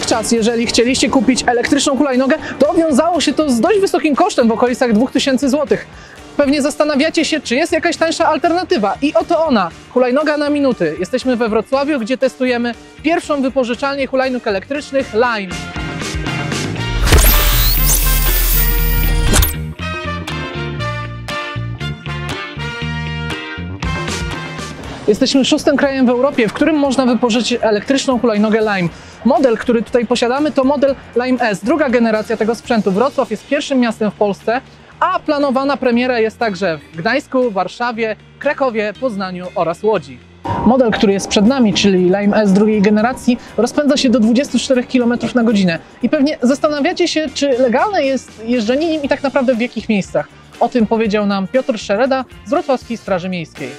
Dotychczas, jeżeli chcieliście kupić elektryczną hulajnogę, to wiązało się to z dość wysokim kosztem w okolicach 2000 zł. Pewnie zastanawiacie się, czy jest jakaś tańsza alternatywa. I oto ona, hulajnoga na minuty. Jesteśmy we Wrocławiu, gdzie testujemy pierwszą wypożyczalnię hulajnóg elektrycznych Lime. Jesteśmy szóstym krajem w Europie, w którym można wypożyczyć elektryczną hulajnogę Lime. Model, który tutaj posiadamy, to model Lime S, druga generacja tego sprzętu. Wrocław jest pierwszym miastem w Polsce, a planowana premiera jest także w Gdańsku, Warszawie, Krakowie, Poznaniu oraz Łodzi. Model, który jest przed nami, czyli Lime S drugiej generacji, rozpędza się do 24 km na godzinę. I pewnie zastanawiacie się, czy legalne jest jeżdżenie nim i tak naprawdę w jakich miejscach. O tym powiedział nam Piotr Szereda z Wrocławskiej Straży Miejskiej.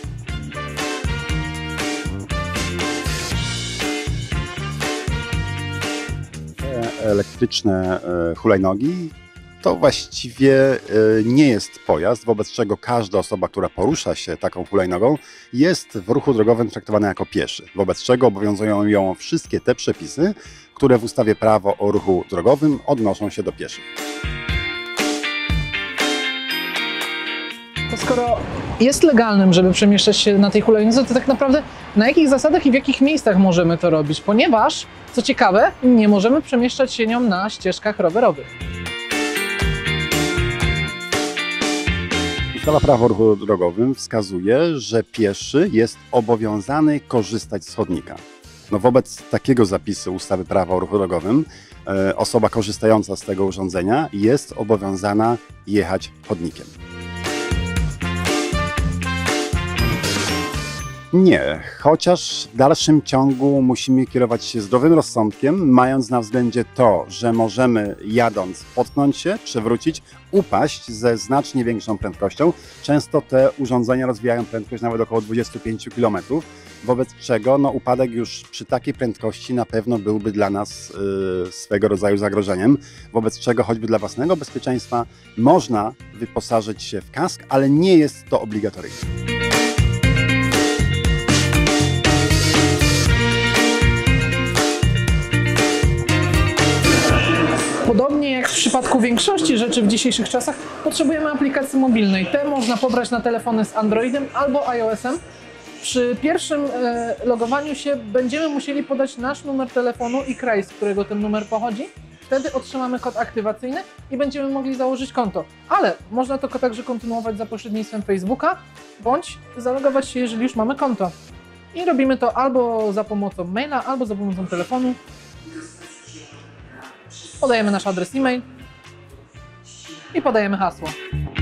Elektryczne hulajnogi to właściwie nie jest pojazd, wobec czego każda osoba, która porusza się taką hulajnogą, jest w ruchu drogowym traktowana jako pieszy, wobec czego obowiązują ją wszystkie te przepisy, które w ustawie Prawo o ruchu drogowym odnoszą się do pieszych. To skoro jest legalnym, żeby przemieszczać się na tej hulajnodze, to tak naprawdę na jakich zasadach i w jakich miejscach możemy to robić? Ponieważ, co ciekawe, nie możemy przemieszczać się nią na ścieżkach rowerowych. Ustawa Prawo o ruchu drogowym wskazuje, że pieszy jest obowiązany korzystać z chodnika. No wobec takiego zapisu ustawy Prawa o ruchu drogowym osoba korzystająca z tego urządzenia jest obowiązana jechać chodnikiem. Nie, chociaż w dalszym ciągu musimy kierować się zdrowym rozsądkiem, mając na względzie to, że możemy jadąc potknąć się, przewrócić, upaść ze znacznie większą prędkością. Często te urządzenia rozwijają prędkość nawet około 25 km, wobec czego upadek już przy takiej prędkości na pewno byłby dla nas swego rodzaju zagrożeniem, wobec czego choćby dla własnego bezpieczeństwa można wyposażyć się w kask, ale nie jest to obligatoryjne. Podobnie jak w przypadku większości rzeczy w dzisiejszych czasach, potrzebujemy aplikacji mobilnej. Te można pobrać na telefony z Androidem albo iOS-em. Przy pierwszym logowaniu się będziemy musieli podać nasz numer telefonu i kraj, z którego ten numer pochodzi. Wtedy otrzymamy kod aktywacyjny i będziemy mogli założyć konto. Ale można to także kontynuować za pośrednictwem Facebooka, bądź zalogować się, jeżeli już mamy konto. I robimy to albo za pomocą maila, albo za pomocą telefonu. Podajemy nasz adres e-mail i podajemy hasło.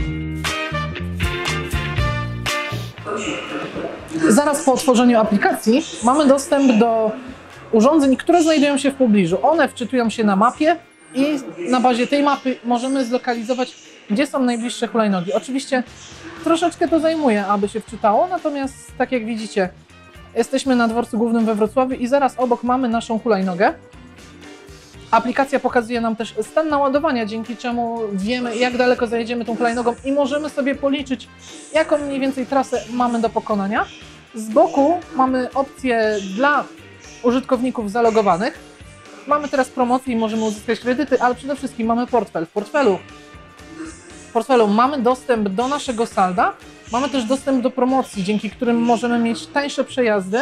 Zaraz po otworzeniu aplikacji mamy dostęp do urządzeń, które znajdują się w pobliżu. One wczytują się na mapie i na bazie tej mapy możemy zlokalizować, gdzie są najbliższe hulajnogi. Oczywiście troszeczkę to zajmuje, aby się wczytało, natomiast tak jak widzicie, jesteśmy na dworcu głównym we Wrocławiu i zaraz obok mamy naszą hulajnogę. Aplikacja pokazuje nam też stan naładowania, dzięki czemu wiemy, jak daleko zajedziemy tą hulajnogą i możemy sobie policzyć, jaką mniej więcej trasę mamy do pokonania. Z boku mamy opcję dla użytkowników zalogowanych. Mamy teraz promocję i możemy uzyskać kredyty, ale przede wszystkim mamy portfel. W portfelu mamy dostęp do naszego salda, mamy też dostęp do promocji, dzięki którym możemy mieć tańsze przejazdy.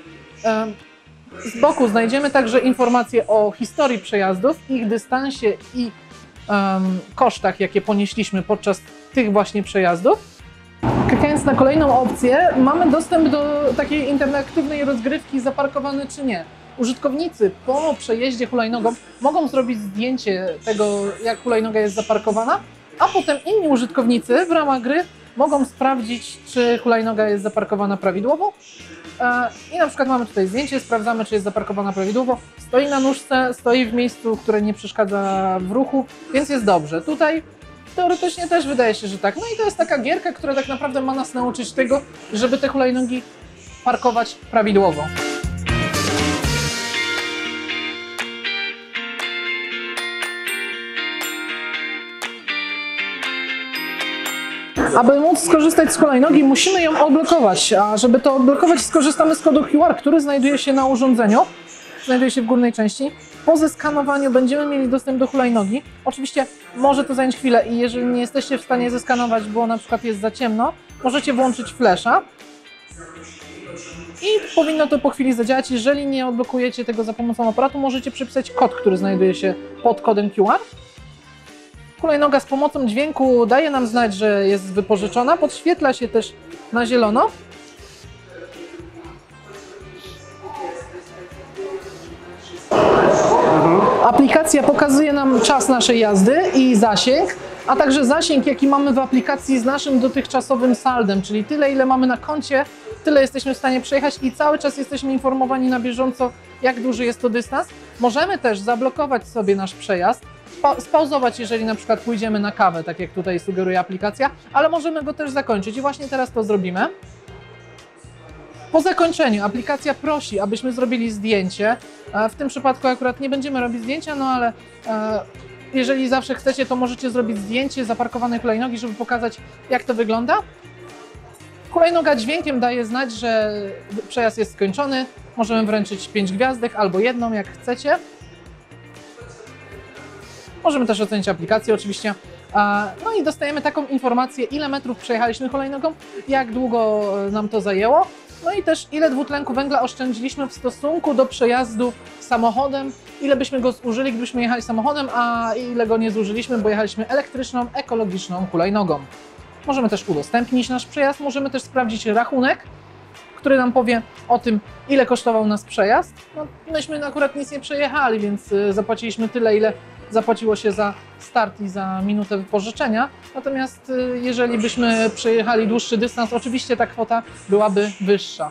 Z boku znajdziemy także informacje o historii przejazdów, ich dystansie i kosztach, jakie ponieśliśmy podczas tych właśnie przejazdów. Klikając na kolejną opcję, mamy dostęp do takiej interaktywnej rozgrywki zaparkowany czy nie. Użytkownicy po przejeździe hulajnogą mogą zrobić zdjęcie tego, jak hulajnoga jest zaparkowana, a potem inni użytkownicy w ramach gry mogą sprawdzić, czy hulajnoga jest zaparkowana prawidłowo. I na przykład mamy tutaj zdjęcie, sprawdzamy, czy jest zaparkowana prawidłowo. Stoi na nóżce, stoi w miejscu, które nie przeszkadza w ruchu, więc jest dobrze. Tutaj teoretycznie też wydaje się, że tak. No i to jest taka gierka, która tak naprawdę ma nas nauczyć tego, żeby te hulajnogi parkować prawidłowo. Aby móc skorzystać z hulajnogi, musimy ją odblokować, a żeby to odblokować, skorzystamy z kodu QR, który znajduje się na urządzeniu, znajduje się w górnej części. Po zeskanowaniu będziemy mieli dostęp do hulajnogi. Oczywiście może to zająć chwilę i jeżeli nie jesteście w stanie zeskanować, bo na przykład jest za ciemno, możecie włączyć flasha i powinno to po chwili zadziałać. Jeżeli nie odblokujecie tego za pomocą aparatu, możecie przypisać kod, który znajduje się pod kodem QR. Hulajnoga z pomocą dźwięku daje nam znać, że jest wypożyczona, podświetla się też na zielono. Aplikacja pokazuje nam czas naszej jazdy i zasięg, a także zasięg, jaki mamy w aplikacji z naszym dotychczasowym saldem, czyli tyle, ile mamy na koncie, tyle jesteśmy w stanie przejechać i cały czas jesteśmy informowani na bieżąco, jak duży jest to dystans. Możemy też zablokować sobie nasz przejazd, spauzować, jeżeli na przykład pójdziemy na kawę, tak jak tutaj sugeruje aplikacja, ale możemy go też zakończyć i właśnie teraz to zrobimy. Po zakończeniu aplikacja prosi, abyśmy zrobili zdjęcie. W tym przypadku akurat nie będziemy robić zdjęcia, no ale jeżeli zawsze chcecie, to możecie zrobić zdjęcie zaparkowanej hulajnogi, żeby pokazać, jak to wygląda. Hulajnoga dźwiękiem daje znać, że przejazd jest skończony. Możemy wręczyć 5 gwiazdek albo jedną, jak chcecie. Możemy też ocenić aplikację oczywiście. No i dostajemy taką informację, ile metrów przejechaliśmy hulajnogą, jak długo nam to zajęło. No i też ile dwutlenku węgla oszczędziliśmy w stosunku do przejazdu samochodem, ile byśmy go zużyli, gdybyśmy jechali samochodem, a ile go nie zużyliśmy, bo jechaliśmy elektryczną, ekologiczną hulajnogą. Możemy też udostępnić nasz przejazd, możemy też sprawdzić rachunek, który nam powie o tym, ile kosztował nas przejazd. No, myśmy akurat nic nie przejechali, więc zapłaciliśmy tyle, ile zapłaciło się za start i za minutę wypożyczenia. Natomiast jeżeli byśmy przejechali dłuższy dystans, oczywiście ta kwota byłaby wyższa.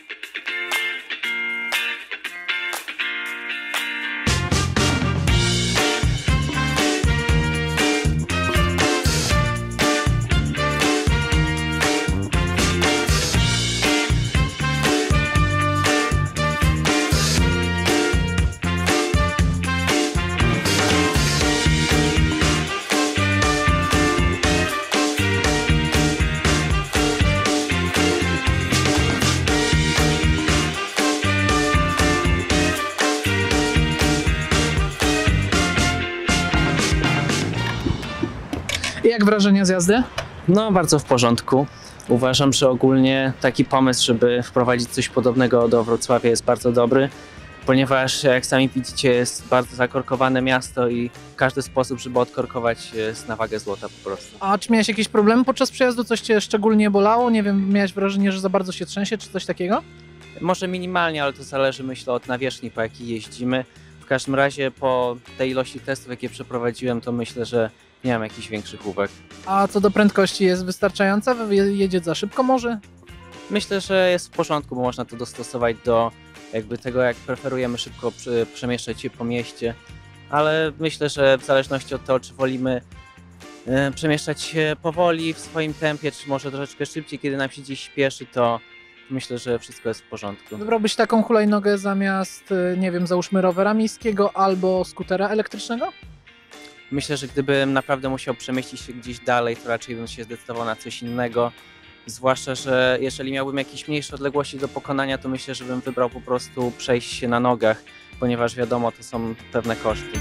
Jak wrażenia z jazdy? No, bardzo w porządku. Uważam, że ogólnie taki pomysł, żeby wprowadzić coś podobnego do Wrocławia jest bardzo dobry, ponieważ jak sami widzicie, jest bardzo zakorkowane miasto i każdy sposób, żeby odkorkować, jest na wagę złota po prostu. A czy miałeś jakieś problemy podczas przejazdu? Coś Cię szczególnie bolało? Nie wiem, miałeś wrażenie, że za bardzo się trzęsie, czy coś takiego? Może minimalnie, ale to zależy, myślę, od nawierzchni, po jakiej jeździmy. W każdym razie po tej ilości testów, jakie przeprowadziłem, to myślę, że nie mam jakichś większych uwag. A co do prędkości, jest wystarczająca? Jedzie za szybko może? Myślę, że jest w porządku, bo można to dostosować do jakby tego, jak preferujemy szybko przemieszczać się po mieście, ale myślę, że w zależności od tego, czy wolimy przemieszczać się powoli w swoim tempie, czy może troszeczkę szybciej, kiedy nam się gdzieś śpieszy, to myślę, że wszystko jest w porządku. Wybrałbyś taką hulajnogę zamiast, nie wiem, załóżmy rowera miejskiego albo skutera elektrycznego? Myślę, że gdybym naprawdę musiał przemieścić się gdzieś dalej, to raczej bym się zdecydował na coś innego. Zwłaszcza, że jeżeli miałbym jakieś mniejsze odległości do pokonania, to myślę, że bym wybrał po prostu przejść się na nogach, ponieważ wiadomo, to są pewne koszty.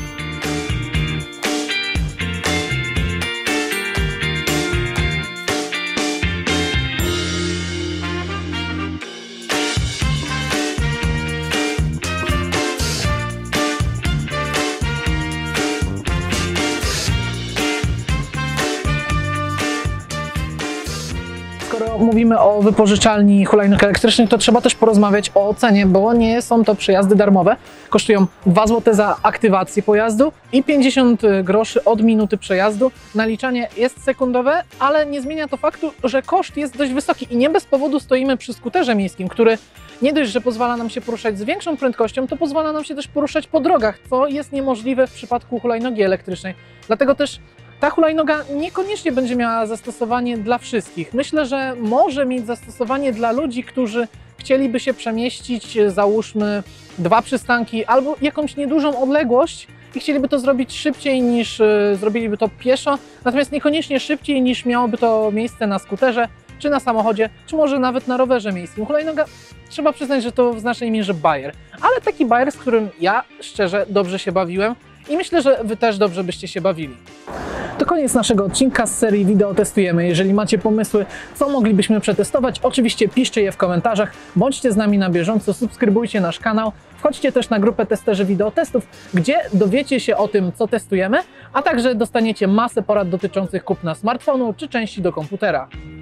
Skoro mówimy o wypożyczalni hulajnóg elektrycznych, to trzeba też porozmawiać o cenie, bo nie są to przejazdy darmowe. Kosztują 2 zł za aktywację pojazdu i 50 groszy od minuty przejazdu. Naliczanie jest sekundowe, ale nie zmienia to faktu, że koszt jest dość wysoki i nie bez powodu stoimy przy skuterze miejskim, który nie dość, że pozwala nam się poruszać z większą prędkością, to pozwala nam się też poruszać po drogach, co jest niemożliwe w przypadku hulajnogi elektrycznej. Dlatego też ta hulajnoga niekoniecznie będzie miała zastosowanie dla wszystkich. Myślę, że może mieć zastosowanie dla ludzi, którzy chcieliby się przemieścić, załóżmy 2 przystanki albo jakąś niedużą odległość i chcieliby to zrobić szybciej niż zrobiliby to pieszo, natomiast niekoniecznie szybciej niż miałoby to miejsce na skuterze, czy na samochodzie, czy może nawet na rowerze miejskim. Hulajnoga, trzeba przyznać, że to w znacznej mierze bajer, ale taki bajer, z którym ja szczerze dobrze się bawiłem i myślę, że Wy też dobrze byście się bawili. To koniec naszego odcinka z serii Wideo Testujemy. Jeżeli macie pomysły, co moglibyśmy przetestować, oczywiście piszcie je w komentarzach, bądźcie z nami na bieżąco, subskrybujcie nasz kanał, wchodźcie też na grupę Testerzy Wideotestów, gdzie dowiecie się o tym, co testujemy, a także dostaniecie masę porad dotyczących kupna smartfonu czy części do komputera.